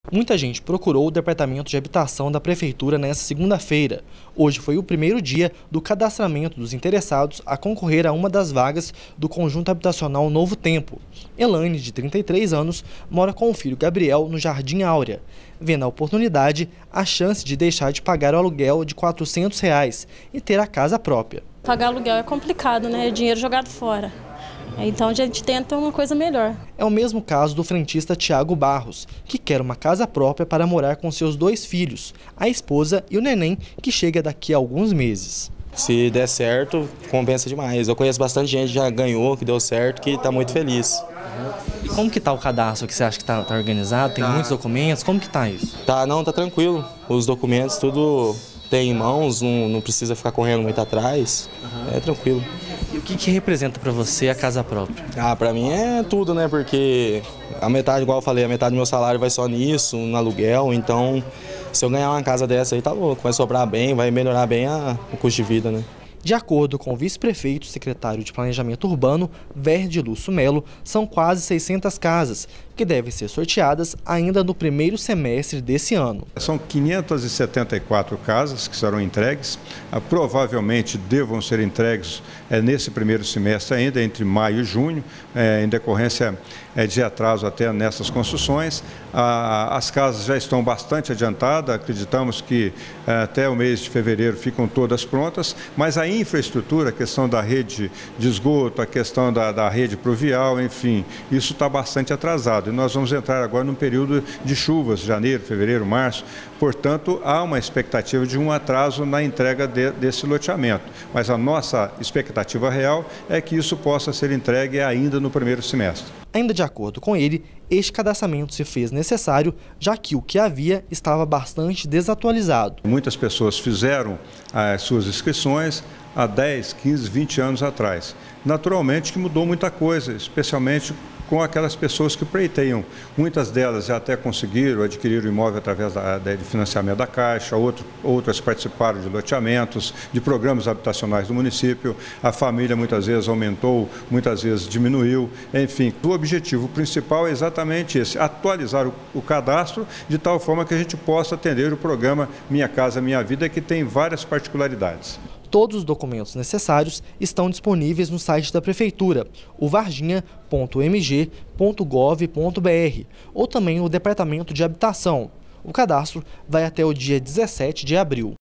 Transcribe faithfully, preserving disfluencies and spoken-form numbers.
Muita gente procurou o Departamento de Habitação da Prefeitura nesta segunda-feira. Hoje foi o primeiro dia do cadastramento dos interessados a concorrer a uma das vagas do conjunto habitacional Novo Tempo. Elaine, de trinta e três anos, mora com o filho Gabriel no Jardim Áurea. Vê na oportunidade a chance de deixar de pagar o aluguel de quatrocentos reais e ter a casa própria. Pagar aluguel é complicado, né? É dinheiro jogado fora. Então a gente tenta uma coisa melhor. É o mesmo caso do frentista Tiago Barros, que quer uma casa própria para morar com seus dois filhos, a esposa e o neném, que chega daqui a alguns meses. Se der certo, compensa demais. Eu conheço bastante gente que já ganhou, que deu certo, que está muito feliz. E como que está o cadastro? Que você acha que está tá organizado? Tem tá. muitos documentos? Como que está isso? Tá, não, tá tranquilo. Os documentos tudo tem em mãos, não, não precisa ficar correndo muito atrás. Uhum. É tranquilo. E o que, que representa para você a casa própria? Ah, para mim é tudo, né? Porque a metade, igual eu falei, a metade do meu salário vai só nisso, no aluguel. Então, se eu ganhar uma casa dessa aí, tá louco. Vai sobrar bem, vai melhorar bem a, o custo de vida, né? De acordo com o vice-prefeito, secretário de Planejamento Urbano, Verde Lúcio Melo, são quase seiscentas casas, que devem ser sorteadas ainda no primeiro semestre desse ano. São quinhentas e setenta e quatro casas que serão entregues, ah, provavelmente devam ser entregues é, nesse primeiro semestre ainda, entre maio e junho, é, em decorrência é, de atraso até nessas construções. Ah, as casas já estão bastante adiantadas, acreditamos que é, até o mês de fevereiro ficam todas prontas, mas a infraestrutura, a questão da rede de esgoto, a questão da, da rede pluvial, enfim, isso está bastante atrasado. E nós vamos entrar agora num período de chuvas, janeiro, fevereiro, março. Portanto, há uma expectativa de um atraso na entrega de, desse loteamento. Mas a nossa expectativa real é que isso possa ser entregue ainda no primeiro semestre. Ainda de acordo com ele, este cadastramento se fez necessário, já que o que havia estava bastante desatualizado. Muitas pessoas fizeram as suas inscrições há dez, quinze, vinte anos atrás. Naturalmente que mudou muita coisa, especialmente com aquelas pessoas que pleiteiam. Muitas delas já até conseguiram adquirir o imóvel através da, da, de financiamento da Caixa, outro, outras participaram de loteamentos, de programas habitacionais do município. A família muitas vezes aumentou, muitas vezes diminuiu. Enfim, o objetivo principal é exatamente esse, atualizar o, o cadastro de tal forma que a gente possa atender o programa Minha Casa Minha Vida, que tem várias particularidades. Todos os documentos necessários estão disponíveis no site da Prefeitura, o varginha ponto m g ponto gov ponto b r, ou também no Departamento de Habitação. O cadastro vai até o dia dezessete de abril.